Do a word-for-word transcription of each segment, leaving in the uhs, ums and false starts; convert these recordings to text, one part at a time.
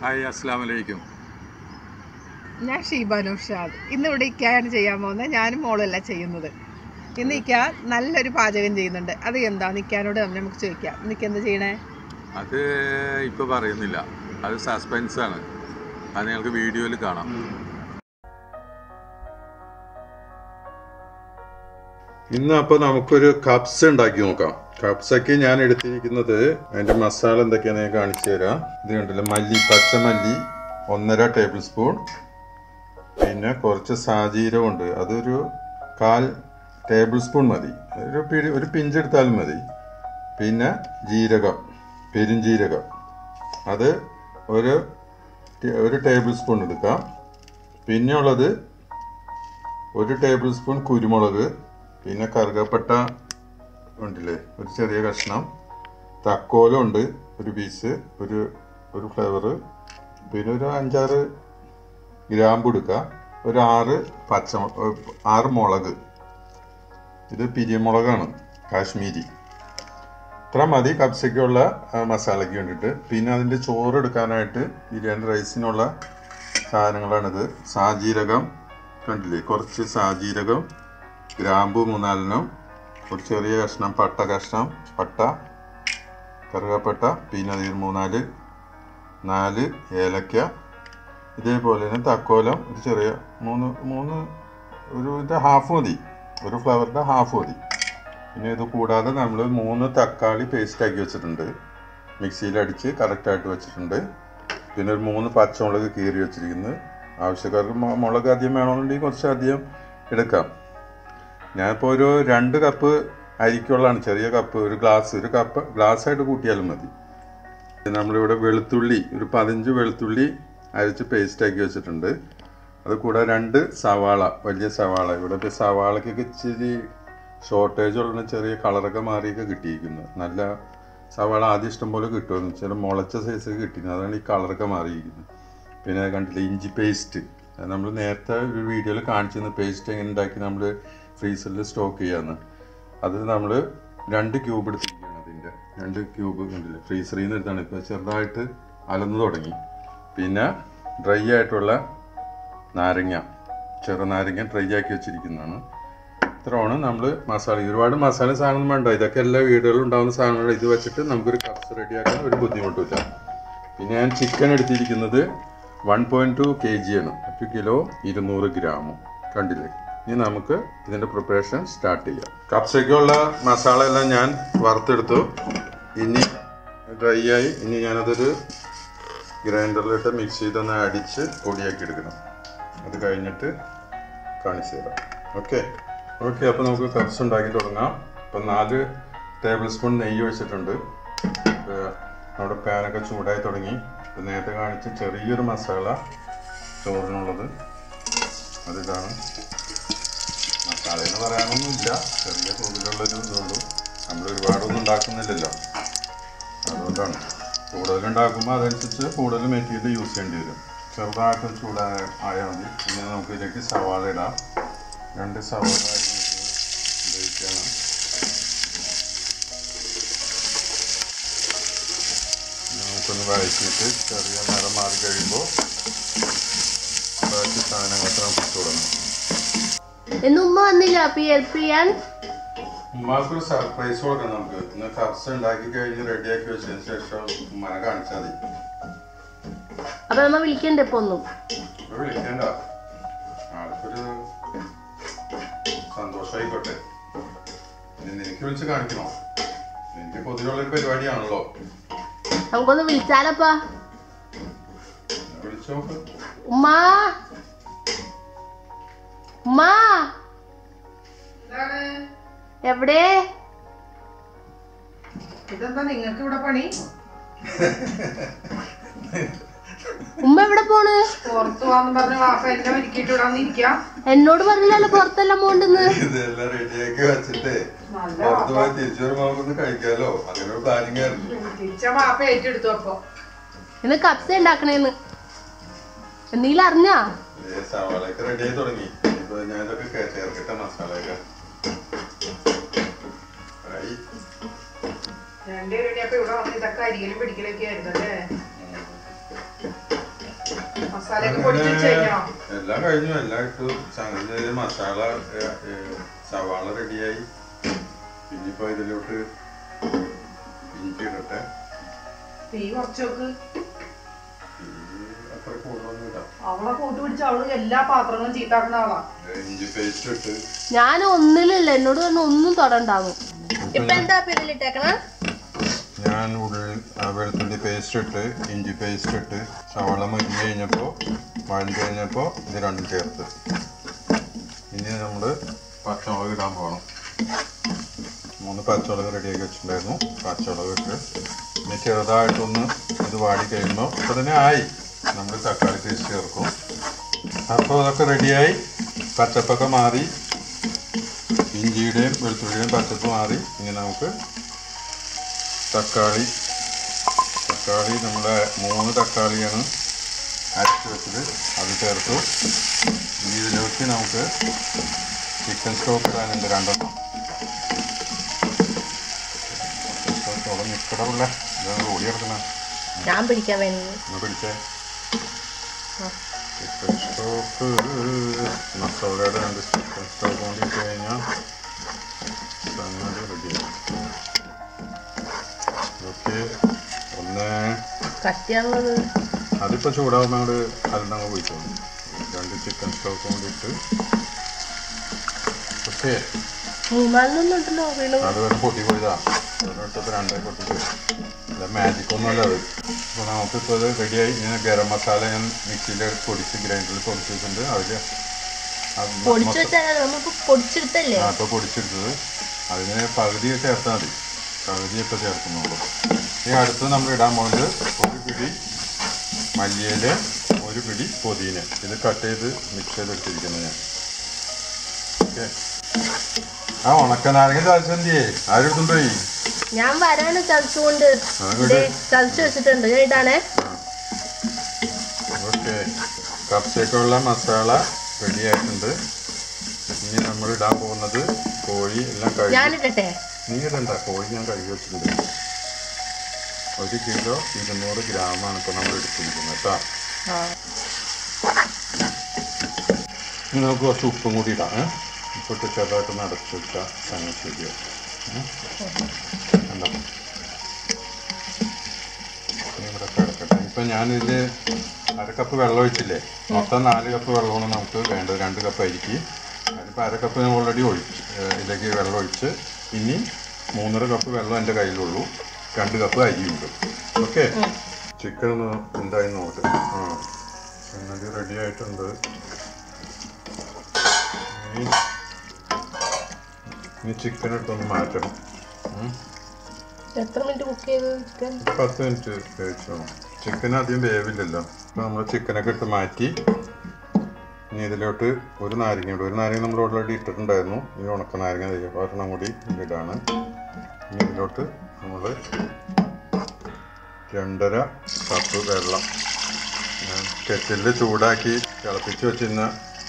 Hi, അസ്സലാമു അലൈക്കും. ഞാൻ ഷീബ നൗഷാദ്. ഇന്ന് ഇവിടെ ഇക്കയാണ് ചെയ്യാൻ പോകുന്നത്. ഞാനും മോളല്ല ചെയ്യുന്നത്. ഇന്ന് ഇക്ക നല്ലൊരു പാചകം ചെയ്യുന്നുണ്ട്. അത് എന്താ നിക്കാനോട് നമുക്ക് ചോദിക്കാം. നിക്ക് എന്താ ചെയ്യണേ? അത് ഇപ്പോൾ പറയുന്നില്ല, അത് സസ്പെൻസ് ആണ്. അത് നിങ്ങൾക്ക് വീഡിയോയിൽ കാണാം. ഇന്ന് അപ്പോൾ നമുക്കൊരു കപ്സ് ഉണ്ടാക്കി നോക്കാം. കപ്സൊക്കെ ഞാൻ എടുത്തിരിക്കുന്നത് അതിൻ്റെ മസാല എന്തൊക്കെയാണെന്ന് ഞാൻ കാണിച്ചു തരാം. ഇത് കണ്ടില്ല, മല്ലി, പച്ചമല്ലി ഒന്നര ടേബിൾ സ്പൂൺ, പിന്നെ കുറച്ച് സാജീരകമുണ്ട്, അതൊരു കാൽ ടേബിൾ സ്പൂൺ മതി, ഒരു പിടി ഒരു പിഞ്ചെടുത്താലും മതി. പിന്നെ ജീരകം, പെരുംജീരകം, അത് ഒരു ഒരു ടേബിൾ സ്പൂൺ എടുക്കാം. പിന്നെ ഉള്ളത് ഒരു ടേബിൾ സ്പൂൺ കുരുമുളക്, പിന്നെ കറുകപ്പട്ട ഉണ്ടല്ലേ ഒരു ചെറിയ കഷ്ണം, തക്കോലം ഉണ്ട് ഒരു പീസ്, ഒരു ഒരു ഫ്ലേവറ്, പിന്നെ ഒരു അഞ്ചാറ് ഗ്രാമ്പു എടുക്കുക, ഒരു ആറ് പച്ച ആറ് മുളക്, ഇത് പിരിയമുളകാണ് കാശ്മീരി. ഇത്ര മതി കപ്സയ്ക്കുള്ള മസാലയ്ക്ക് വേണ്ടിയിട്ട്. പിന്നെ അതിൻ്റെ ചോറ് എടുക്കാനായിട്ട് ബിരിയാണി റൈസിനുള്ള സാധനങ്ങളാണിത്. സാജീരകം കണ്ടില്ലേ, കുറച്ച് സാജീരകം, ഗ്രാമ്പു മൂന്നാലെണ്ണം, ഒരു ചെറിയ കഷ്ണം പട്ട കഷ്ണം പട്ട, കറുകപ്പട്ട, പിന്നെ അതിൽ മൂന്നാല് നാല് ഏലക്ക, ഇതേപോലെ തന്നെ തക്കോലം ഒരു ചെറിയ മൂന്ന് മൂന്ന് ഒരു ഇതിൻ്റെ ഹാഫ് മതി, ഒരു ഫ്ലവറിൻ്റെ ഹാഫ് മതി. പിന്നെ ഇത് കൂടാതെ നമ്മൾ മൂന്ന് തക്കാളി പേസ്റ്റാക്കി വെച്ചിട്ടുണ്ട്, മിക്സിയിലടിച്ച് കറക്റ്റായിട്ട് വെച്ചിട്ടുണ്ട്. പിന്നെ ഒരു മൂന്ന് പച്ചമുളക് കീറി വെച്ചിരിക്കുന്നത്. ആവശ്യക്കാർക്ക് മുളക് അധികം വേണമെന്നുണ്ടെങ്കിൽ കുറച്ച് അധികം എടുക്കാം. ഞാനിപ്പോൾ ഒരു രണ്ട് കപ്പ് അരിക്കുള്ളതാണ്, ചെറിയ കപ്പ്, ഒരു ഗ്ലാസ് ഒരു കപ്പ് ഗ്ലാസ്സായിട്ട് കൂട്ടിയാലും മതി. നമ്മളിവിടെ വെളുത്തുള്ളി ഒരു പതിനഞ്ച് വെളുത്തുള്ളി അരിച്ച് പേസ്റ്റാക്കി വെച്ചിട്ടുണ്ട്. അത് കൂടാതെ രണ്ട് സവാള, വലിയ സവാള, ഇവിടെ ഇപ്പോൾ സവാളക്കൊക്കെ ഇച്ചിരി ഷോർട്ടേജ് ഉള്ള ചെറിയ കളറൊക്കെ മാറിയൊക്കെ കിട്ടിയിരിക്കുന്നു. നല്ല സവാള ആദ്യം ഇഷ്ടം പോലെ കിട്ടുമെന്ന് വെച്ചാൽ മുളച്ച സൈസൊക്കെ കിട്ടിയിരുന്നു, അതാണ് ഈ കളറൊക്കെ മാറിയിരിക്കുന്നത്. പിന്നെ കണ്ടില്ല ഇഞ്ചി പേസ്റ്റ്, നമ്മൾ നേരത്തെ ഒരു വീഡിയോയിൽ കാണിച്ചിരുന്ന പേസ്റ്റ് എങ്ങനെ ഉണ്ടാക്കി നമ്മൾ ഫ്രീസറിൽ സ്റ്റോക്ക് ചെയ്യാമെന്ന്. അത് നമ്മൾ രണ്ട് ക്യൂബ് എടുത്തിരിക്കുകയാണ്. അതിൻ്റെ രണ്ട് ക്യൂബ് കണ്ടില്ലേ, ഫ്രീസറിൽ നിന്ന് എടുത്താണ്. ഇപ്പോൾ ചെറുതായിട്ട് അലന്ന് തുടങ്ങി. പിന്നെ ഡ്രൈ ആയിട്ടുള്ള നാരങ്ങ, ചെറുനാരങ്ങ ഡ്രൈ ആക്കി വെച്ചിരിക്കുന്നതാണ്. ഇത്രയാണ് നമ്മൾ മസാല. ഒരുപാട് മസാല സാധനം വേണ്ട, ഇതൊക്കെ എല്ലാ വീടുകളിലും ഉണ്ടാകുന്ന സാധനങ്ങൾ. ഇത് വെച്ചിട്ട് നമുക്കൊരു കപ്സ് റെഡിയാക്കാൻ ഒരു ബുദ്ധിമുട്ടില്ല. പിന്നെ ഞാൻ ചിക്കൻ എടുത്തിരിക്കുന്നത് one point two K G ആണ്, ഒരു കിലോ ഇരുന്നൂറ് ഗ്രാമും. കണ്ടില്ലേ? ഇനി നമുക്ക് ഇതിൻ്റെ പ്രിപ്പറേഷൻ സ്റ്റാർട്ട് ചെയ്യാം. കപ്സയ്ക്കുള്ള മസാല എല്ലാം ഞാൻ വറുത്തെടുത്തു. ഇനി ഡ്രൈ ആയി. ഇനി ഞാനതൊരു ഗ്രൈൻഡറിലിട്ട് മിക്സ് ചെയ്തൊന്ന് അടിച്ച് പൊടിയാക്കി എടുക്കണം. അത് കഴിഞ്ഞിട്ട് കാണിച്ചു തരാം. ഓക്കെ ഓക്കെ അപ്പോൾ നമുക്ക് കപ്സ് ഉണ്ടാക്കി തുടങ്ങാം. ഇപ്പം നാല് ടേബിൾ സ്പൂൺ നെയ്യ് ഒഴിച്ചിട്ടുണ്ട്. നമ്മുടെ പാനൊക്കെ ചൂടായി തുടങ്ങി. നേരത്തെ കാണിച്ച് ചെറിയൊരു മസാല ചോറിനുള്ളത് അതിതാണ്. മസാല എന്ന് പറയാനൊന്നുമില്ല, ചെറിയ തോതിലുള്ളൊരു ഇതുള്ളൂ. നമ്മൾ ഒരുപാടൊന്നും ഉണ്ടാക്കുന്നില്ലല്ലോ, അതുകൊണ്ടാണ്. കൂടുതലുണ്ടാക്കുമ്പോൾ അതനുസരിച്ച് കൂടുതൽ മെറ്റീരിയൽ യൂസ് ചെയ്യേണ്ടി വരും. ചെറുതായിട്ട് ചൂടായ ആയാൽ മതി. പിന്നെ നമുക്ക് ഇതിലേക്ക് സവാള ഇടാം. രണ്ട് സവാള ഉപയോഗിക്കണം. നമുക്കൊന്ന് വഴറ്റിയിട്ട് ചെറിയ നിറം മാറി കഴിയുമ്പോൾ ബാക്കി സാധനങ്ങളൊക്കെ നമുക്ക് ഇട്ട് കൊടുക്കണം. ഉമ്മാക്കൊരു സർപ്രൈസ് കൊടുക്കണം നമുക്ക്. ഇന്ന് കപ്സ് ഉണ്ടാക്കി കഴിഞ്ഞ് റെഡിയാക്കി വെച്ചതിന് ശേഷം ഉമ്മനെ കാണിച്ചാൽ മതി. അപ്പൊ നമ്മ വിളിക്കണ്ടേ? ഇപ്പൊ ഒന്നും വിളിക്കണ്ട, ആൾക്കൊരു സന്തോഷമായിക്കോട്ടെ. നിനക്ക് വിളിച്ച് കാണിക്കണോ? എനിക്ക് പൊതുവെയുള്ളൊരു പരിപാടിയാണല്ലോ. നമുക്കൊന്ന് വിളിച്ചാലപ്പാ. വിളിച്ചു നോക്ക്. ഉമ്മാ ഉമ്മാ എവിടെ? ഇതെന്താ നിങ്ങൾക്ക് ഇവിടെ പണി? ഉമ്മ എവിടെ പോണ്? പുറത്തു പോവാന്ന് പറഞ്ഞ വാപ്പ എല്ലാം ഒരുക്കിട്ട് ഇടാന്ന് ഇരിക്കാം. എന്നോട് പറഞ്ഞല്ലോ പുറത്തെല്ലാം പോണ്ടെന്ന്. ഇതെല്ലാം റെഡിയാക്കി വെച്ചിട്ടേ പുറത്ത് പോയി തിരിച്ചു വരുമ്പോ കഴിക്കാലോ, അങ്ങനെ ഒരു പ്ലാനിങ് ആയിരുന്നു. തിരിച്ച വാപ്പ ഏറ്റെടുത്തു. അപ്പൊ ഇന്ന് കപ്സ ഉണ്ടാക്കണേന്ന് എന്തെങ്കിലും അറിഞ്ഞാ? സവാളയൊക്കെ റെഡിയായി തുടങ്ങി. ഇപ്പൊ ഞാൻ ഇതൊക്കെ ചേർക്കട്ടെ, മസാലയൊക്കെ രണ്ടുപേരുടെ. അപ്പൊ ഇവിടെ വന്ന് ഇതൊക്കെ അരികലും പിടിക്കലൊക്കെ ആയിരുന്നു അല്ലേ? എല്ലാം കഴിഞ്ഞു. എല്ലാം ഇട്ടു. സംഗതി മസാല സവാള റെഡിയായി. പിന്നിപ്പോ ഇതിലോട്ട് ഇഞ്ചി ഇടട്ടെ. തീ കുറച്ചോക്ക്. അത്ര കൂടുതലൊന്നും ഇടാം. അവളെ കൂട്ട് പിടിച്ച അവള് എല്ലാ പാത്രങ്ങളും ചീത്താക്കുന്ന ആളാ. ഇഞ്ചി പേസ്റ്റ് ഇട്ട്. ഞാൻ ഒന്നിലല്ല, എന്നോട് തന്നെ ഒന്നും തൊടണ്ടാവും. ഇപ്പൊ എന്താ ഇതിലിട്ടേക്കണ? ഞാൻ ഉള്ളി വെളുത്തുള്ളി പേസ്റ്റ് ഇട്ട്, ഇഞ്ചി പേസ്റ്റ് ഇട്ട്, സവാള മുരിഞ്ഞ് കഴിഞ്ഞപ്പോൾ വഴഞ്ഞ് കഴിഞ്ഞപ്പോൾ ഇത് രണ്ടും ചേർത്ത്. ഇനി നമ്മൾ പച്ചമുളക് ഇടാൻ പോകണം. മൂന്ന് പച്ചമുളക് റെഡിയാക്കി വെച്ചിട്ടുണ്ടായിരുന്നു. പച്ചമുളക് ഇട്ട് ഇനി ചെറുതായിട്ടൊന്ന് ഇത് വാടി കഴിയുമ്പോൾ ഇപ്പോൾ തന്നെ ആയി. നമ്മൾ തക്കാളി പേസ്റ്റ് ചേർക്കും. അപ്പോൾ അതൊക്കെ റെഡിയായി. പച്ചപ്പൊക്കെ മാറി, ഇഞ്ചിയുടെയും വെളുത്തുള്ളിയുടെയും പച്ചപ്പ് മാറി. ഇനി നമുക്ക് തക്കാളി തക്കാളി നമ്മുടെ മൂന്ന് തക്കാളിയാണ് അരച്ച് വെച്ചത്, അത് ചേർത്തു. ഇനി ഇതിലേക്ക് നമുക്ക് ചിക്കൻ സ്റ്റോക്ക് ഇടാനുണ്ട് രണ്ടെണ്ണം. നിൽക്കടമില്ല, ഇതാണ് ഓടി കിടക്കണം. ഞാൻ പിടിക്കാൻ വേണ്ടി ഒന്ന് പിടിച്ചേ. ചിക്കൻ സ്റ്റോക്ക് മസാലയുടെ രണ്ട് ചിക്കൻ സ്റ്റോക്ക് കൊണ്ടിട്ട് കഴിഞ്ഞാൽ സംഗതി റെഡിയായി. ഓക്കെ, ഒന്ന് കട്ടിയാണുള്ളത്. അതിപ്പോൾ ചൂടാവുമ്പോൾ അങ്ങോട്ട് അതിനങ്ങ് പോയിക്കോളും. രണ്ട് ചിക്കൻ സ്റ്റോക്ക് കൊണ്ടിട്ട് ഓക്കെ. മൂന്നാലിനൊന്നും ഉണ്ടല്ലോ വീണു. അത് വേണം പൊട്ടി പോയതാ. ഒരിടത്തപ്പോൾ രണ്ടായി പൊട്ടിട്ട് അല്ല, മാജിക് ഒന്നുമല്ല അത്. അപ്പോൾ നമുക്കിപ്പോൾ അത് റെഡിയായി. ഇങ്ങനെ ഗരം മസാല ഞാൻ മിക്സിയിൽ പൊടിച്ച് ഗ്രൈൻഡറിൽ പൊടിച്ച് വെച്ചിട്ടുണ്ട്. അതിൽ പൊടിച്ചു വെച്ചാൽ നമുക്ക് പൊടിച്ചെടുത്തല്ലേ? അപ്പോൾ പൊടിച്ചെടുത്തത് അതിന് പകുതി ചേർത്താൽ മതി. പകുതി ഇപ്പോൾ ചേർക്കുന്നുള്ളൂ. ഇനി അടുത്ത് നമ്മൾ ഇടാൻ പോകുന്നത് ഒരു പിടി മല്ലിയില, ഒരു പിടി പുതിന. ഇത് കട്ട് ചെയ്ത് മിക്സ് ചെയ്തെടുത്തിരിക്കുന്നത് ഞാൻ. ഓക്കെ. ആ ഉണക്കനാരങ്ങ ചതച്ചെന്തിയേ ആരെടുത്തുണ്ടോയി? ഞാൻ വരാണ് ചതച്ചുകൊണ്ട് ചതച്ചു വെച്ചിട്ടുണ്ട്. ഞാൻ ഇടാണേ. ഓക്കെ, കപ്സേക്കുള്ള മസാല റെഡി ആയിട്ടുണ്ട്. ഇനി നമ്മൾ ഇടാൻ പോകുന്നത് കോഴി എല്ലാം കഴുകി. ഞാനിട്ടെ നീ ഇടണ്ട, കോഴി ഞാൻ കഴുകി വെച്ചിട്ടുണ്ട്. ഒരു കിലോ ഇരുന്നൂറ് ഗ്രാമാണ് ഇപ്പോൾ നമ്മൾ എടുത്തിരിക്കുന്നത് കേട്ടോ. ഇനി നമുക്ക് കുറച്ച് ഉപ്പും കൂടി ഇടാം. ഏഹ് ഉപ്പിട്ട് ചെറുതായിട്ടൊന്ന് അടച്ചു വെച്ചാൽ സംഗതി ശരിയാവും. എന്താ ഇവിടെ കിടക്കട്ടെ. ഇപ്പം ഞാനിതിൽ അര കപ്പ് വെള്ളം ഒഴിച്ചില്ലേ? മൊത്തം നാല് കപ്പ് വെള്ളമാണ് നമുക്ക് വേണ്ടത്. രണ്ട് കപ്പ് അരിക്ക്. അതിപ്പോൾ അര കപ്പ് ഞാൻ ഓൾറെഡി ഒഴിച്ച് ഇതിലേക്ക് വെള്ളം ഒഴിച്ച്. ഇനി മൂന്നര കപ്പ് വെള്ളം എൻ്റെ കയ്യിലുള്ളൂ. രണ്ട് കപ്പ് അരിയുണ്ട്. ഓക്കെ, ചിക്കൻ ഒന്ന് എന്തായി നോക്കട്ടെ. ആ സംഗതി റെഡി ആയിട്ടുണ്ട്. ഇനി ചിക്കൻ എടുത്തൊന്ന് മാറ്റണം. എത്ര മിനിറ്റ് കുക്ക് ചെയ്ത് ചിക്കൻ? പത്ത് മിനിറ്റ് കഴിച്ചോ. ചിക്കൻ അധികം വേവില്ലല്ലോ. അപ്പോൾ നമ്മൾ ചിക്കനൊക്കെ ഇട്ട് മാറ്റി. ഇനി ഇതിലോട്ട് ഒരു നാരങ്ങ ഒരു നാരങ്ങ നമ്മൾ ഓൾറെഡി ഇട്ടിട്ടുണ്ടായിരുന്നു. ഈ ഉണക്ക നാരങ്ങ ഒരെണ്ണം കൂടി ഇടാണ്. ഇനി ഇതിലോട്ട് നമ്മൾ രണ്ടര കപ്പ് വെള്ളം ഞാൻ കെറ്റിലിൽ ചൂടാക്കി തിളപ്പിച്ച് വെച്ചിരുന്ന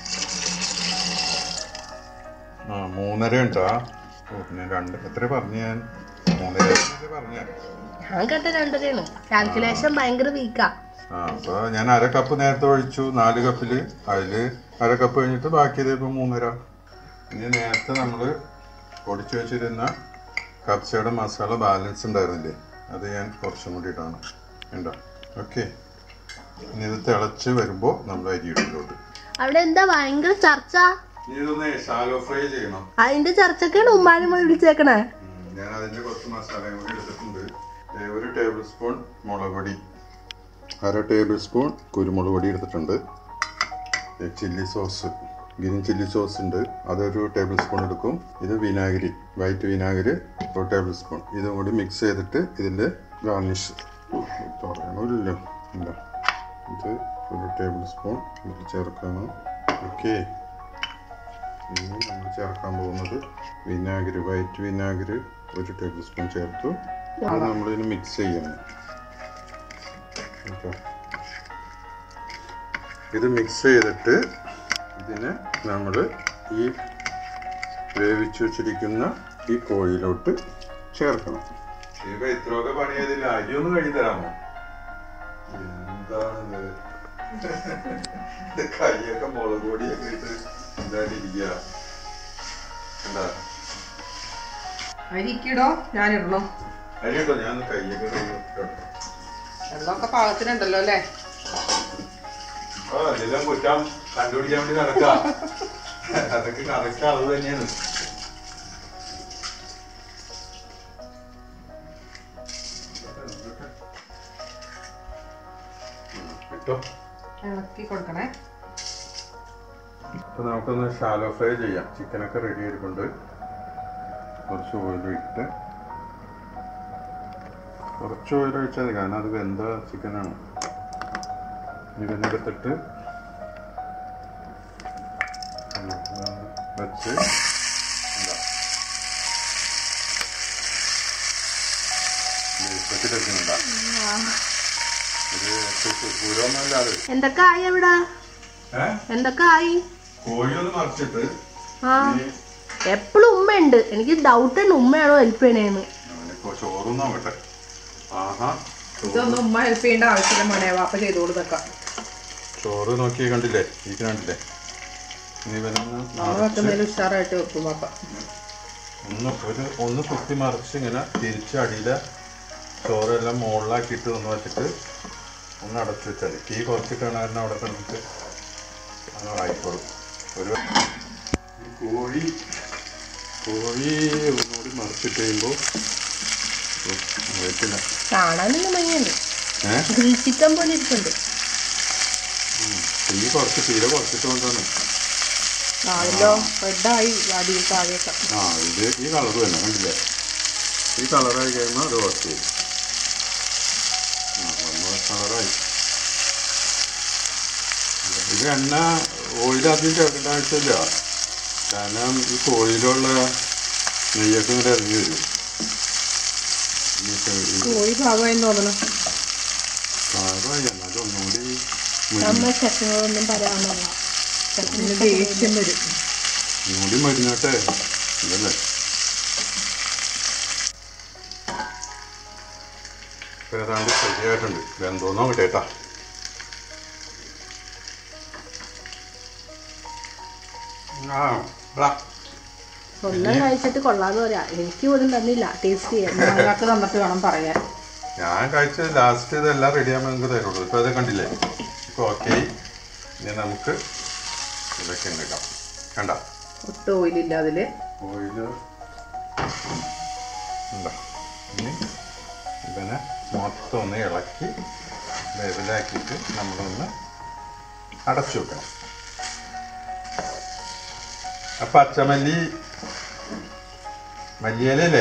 ആ മൂന്നര ഉണ്ടാ. ഓ ഞാൻ രണ്ട് എത്ര പറഞ്ഞു? ഞാൻ മൂന്നര പറഞ്ഞ ഞാൻ കേട്ട രണ്ടരയാണ്. കാൽക്കുലേഷൻ ഭയങ്കര വീക്കാ. ആ അപ്പൊ ഞാൻ അര കപ്പ് നേരത്തെ ഒഴിച്ചു നാല് കപ്പില്. അതില് അര കപ്പ് കഴിഞ്ഞിട്ട് ബാക്കിയത് ഇപ്പൊ മൂന്നര. ഇനി നേരത്തെ നമ്മള് പൊടിച്ചു വെച്ചിരുന്ന കപ്സയുടെ മസാല ബാലൻസ് ഉണ്ടായിരുന്നില്ലേ, അത് ഞാൻ കുറച്ചും കൂടി ഇട്ടാണ് ഉണ്ടോ. ഓക്കെ, ഇനി ഇത് തിളച്ച് വരുമ്പോ നമ്മൾ അരി ഇട്ടിട്ടുണ്ട്. അവിടെ എന്താ ഭയങ്കര ചർച്ച? ഇതൊന്ന് ഷാലോ ഫ്രൈ ചെയ്യണം. അതിന്റെ ചർച്ചക്കാണ് ഉമ്മാനും വിളിച്ചേക്കണേ. ഞാൻ അതിന്റെ കുറച്ച് മസാലയും കൂടി എടുത്തിട്ടുണ്ട്. ഒരു ടേബിൾ സ്പൂൺ മുളക് പൊടി, അര ടേബിൾ സ്പൂൺ കുരുമുളക് പൊടി എടുത്തിട്ടുണ്ട്. Chilli sauce, green chilli sauce ഉണ്ട്, അതൊരു ടേബിൾ സ്പൂൺ എടുക്കും. ഇത് വിനാഗിരി, വൈറ്റ് വിനാഗിരി ഒരു ടേബിൾ സ്പൂൺ. ഇതും കൂടി മിക്സ് ചെയ്തിട്ട് ഇതിൻ്റെ ഗാർണിഷ് പറയണമില്ലല്ലോ. ഇല്ല, ഇത് ഒരു ടേബിൾ സ്പൂൺ ഇതിൽ ചേർക്കണം. ഓക്കെ, ഇനി നമ്മൾ ചേർക്കാൻ പോകുന്നത് വിനാഗിരി, വൈറ്റ് വിനാഗിരി ഒരു ടേബിൾ സ്പൂൺ ചേർത്തു. അത് നമ്മളിതിന് മിക്സ് ചെയ്യണം. ഓക്കെ, ഇത് മിക്സ് ചെയ്തിട്ട് ഇതിനെ നമ്മൾ ഈ വേവിച്ചു വെച്ചിരിക്കുന്ന ഈ കോഴിയിലോട്ട് ചേർക്കണം. ഇത്രയൊക്കെ പണി ചെയ്തില്ല, അരി ഒന്ന് കഴി തരാമോ? എന്താണ് കൈയൊക്കെ മുളക് പൊടിയൊക്കെ ഇട്ട് ഇതായിട്ടിരിക്കുക. എന്താ അരിക്കിടോ ഞാനിടണോ? അരി കേട്ടോ, ഞാൻ കൈയൊക്കെ കൈ വെള്ളമൊക്കെ പാകത്തിനുണ്ടല്ലോ അല്ലേ? ആ എല്ലാം കുറ്റം കണ്ടുപിടിക്കാൻ വേണ്ടി നടക്കാം. അതൊക്കെ കറക്റ്റ് അളവ് തന്നെയാണ്. ഇളക്കി കൊടുക്കണേ. അപ്പൊ നമുക്കൊന്ന് ഷാലോ ഫ്രൈ ചെയ്യാം. ചിക്കനൊക്കെ റെഡി ആയിട്ടുണ്ട്. കുറച്ച് ഓയിൽ ഇട്ട് കുറച്ച് ഓയിൽ ഒഴിച്ചാൽ മതി, കാരണം അത് വെന്ത ചിക്കനാണ്. ഇതിനെടുത്തിട്ട് വെച്ച് എന്തൊക്കെ ആയി അവിടെ? എന്തൊക്കെ ആയി? കോഴി ഒന്ന് മറിച്ചിട്ട് ആ എപ്പോഴും ഉമ്മയുണ്ട്. എനിക്ക് ഡൗട്ട് ഉണ്ട് ഉമ്മയാണോ ഹെൽപ്പ് ചെയ്യണേന്ന്. ചോറും നോക്കട്ടെ. ആഹാ, ഇതൊന്നും ഉമ്മ ഹെൽപ്പ് ചെയ്യേണ്ട ആവശ്യമില്ല മോനെ, വാപ്പ ചെയ്ത് കൊടുത്തേക്കാം. ചോറ് നോക്കി കണ്ടില്ലേ, ഈ കണ്ടില്ലേ? നാളെ വെക്കുന്നതിൽ ഉഷാറായിട്ട് വെക്കും വാപ്പ. ഒന്ന് ഒരു ഒന്ന് കുത്തി മറിച്ച് ഇങ്ങനെ തിരിച്ച് അടിയിലെ ചോറെല്ലാം മുകളിലാക്കിയിട്ട് ഒന്ന് വെച്ചിട്ട് ഒന്ന് അടച്ചു വെച്ചാൽ തീ കുറച്ചിട്ടാണ് കാരണം അവിടെ കണ്ടിട്ട് അങ്ങനെ ആയിക്കോളും. ഒരു കോഴി കോഴി ഒന്നുകൂടി മറിച്ചിട്ട് കഴിയുമ്പോൾ കാണാനൊന്നും ഭംഗിയുണ്ട്. ഏഹ് ഗ്രിൽ ചിക്കൻ പോലെ ഇരിക്കുന്നുണ്ട്. തീ കുറച്ച് തീരെ കുറച്ചിട്ട് കൊണ്ടാണ്. ആണല്ലോ റെഡായി അടിയിൽ താഴേക്കാം. ആ ഇത് ഈ കളർ തന്നെ കണ്ടില്ലേ? ഈ കളറായി കഴിയുമ്പോൾ അത് കുറച്ച് ആ ഒന്ന് കളറായി. ഇത് എണ്ണ ഓയിലാദ്യം ചേർക്കേണ്ട ആവശ്യമില്ല, കാരണം ഈ കോഴിയിലുള്ള നെയ്യൊക്കെ ഇങ്ങനെ ഇറങ്ങി വരും. കോഴി ഭാഗമായി തോന്നണം. പാകമായി എന്നാലും ഒന്നുകൂടി നമ്മൾ ചെക്കങ്ങളൊന്നും പറയാനുള്ള ദേഷ്യം വരും. ഒന്നുകൂടി മരുന്നോട്ടെ ഇതല്ലേ. ഇപ്പം ഏതാണ്ട് ശരിയായിട്ടുണ്ട്. വെന്തോന്നോ കിട്ടേട്ടാ. ആ ഒന്നും കഴിച്ചിട്ട് കൊള്ളാന്ന് പറയാ. എനിക്ക് പോലും തന്നില്ല ടേസ്റ്റ് ചെയ്യാൻ. ഞങ്ങൾക്ക് തന്നിട്ട് വേണം പറയാൻ. ഞാൻ കഴിച്ചത് ലാസ്റ്റ് ഇതെല്ലാം റെഡിയാകുമ്പോൾ നിങ്ങൾക്ക് തരുള്ളൂ. ഇപ്പം അത് കണ്ടില്ലേ? ഇപ്പം ഓക്കെ. ഇനി നമുക്ക് ഇതൊക്കെ ഉണ്ടാക്കാം. കണ്ട ഒട്ടും ഓയിലില്ല അതിൽ. ഓയില് ഉണ്ടോ? ഇനി ഇതിനെ മൊത്തം ഒന്ന് ഇളക്കി ലെവലാക്കിയിട്ട് നമ്മളൊന്ന് അടച്ചു വെക്കണം. ആ പച്ചമല്ലി മല്ലിയിലല്ലേ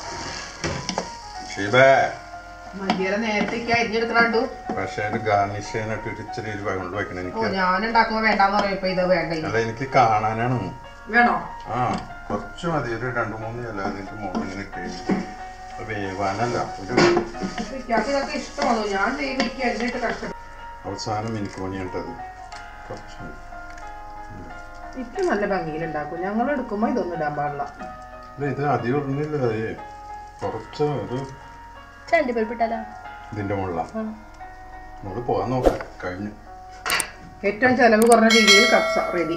ഷീബേ? മല്ലിയില നേരത്തേക്ക് അരിഞ്ഞെടുക്കണു. പക്ഷെ അതിന് ഗാർണിഷ് ചെയ്യാനായിട്ട് ഒരു ഇച്ചിരി ഒരു കൊണ്ട് വെക്കണം. എനിക്ക് ഞാൻ ഉണ്ടാക്കുമ്പോ വേണ്ടാന്ന് പറയപ്പോ ഇത് വേണ്ട. അല്ല, എനിക്ക് കാണാനാണ്. വേണോ? ആ കുറച്ച് മതി. ഒരു രണ്ട് മൂന്ന് ഇല അതിന്റെ മുകളിൽ ഇട്ട് വേവാനല്ല ഒരു ഇതൊക്കെ ഇഷ്ടമാണോ? ഞാൻ ദൈവം അരിഞ്ഞിട്ട് കഷ്ടപ്പെട്ടു. അവസാനം എനിക്ക് പണിയാട്ടത് കുറച്ച് ഇപ്പം നല്ല ഭംഗിയിലുണ്ടാക്കും. ഞങ്ങൾ എടുക്കുമ്പോ ഇതൊന്നും ഇടാൻ പാടില്ല. ഇത് അധികം ഇടുന്നില്ല. അതേ കുറച്ച് ഒരു രണ്ടുപേർപ്പിട്ടാലോ ഇതിന്റെ മുകളിലാണ് നമ്മള് പോകാൻ നോക്കാം. കഴിഞ്ഞു. ഏറ്റവും ചെലവ് കുറഞ്ഞ രീതിയിൽ കപ്സ റെഡി.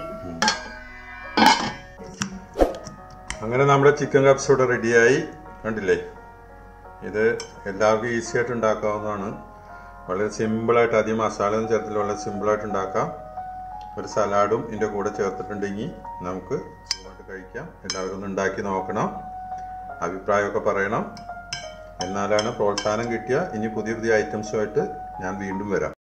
അങ്ങനെ നമ്മുടെ ചിക്കൻ കപ്സ് ഇവിടെ റെഡിയായി. കണ്ടില്ലേ? ഇത് എല്ലാവർക്കും ഈസി ആയിട്ട് ഉണ്ടാക്കാവുന്നതാണ്. വളരെ സിമ്പിളായിട്ട്, അധികം മസാല ഒന്നും ചേർത്തില്ല, വളരെ സിമ്പിളായിട്ട് ഉണ്ടാക്കാം. ഒരു സലാഡും ഇതിൻ്റെ കൂടെ ചേർത്തിട്ടുണ്ടെങ്കിൽ നമുക്ക് സുഖമായിട്ട് കഴിക്കാം. എല്ലാവരും ഒന്ന് ഉണ്ടാക്കി നോക്കണം, അഭിപ്രായമൊക്കെ പറയണം. എന്നാലാണ് പ്രോത്സാഹനം കിട്ടിയ ഇനി പുതിയ പുതിയ ഐറ്റംസുമായിട്ട് ഞാൻ വീണ്ടും വരാം.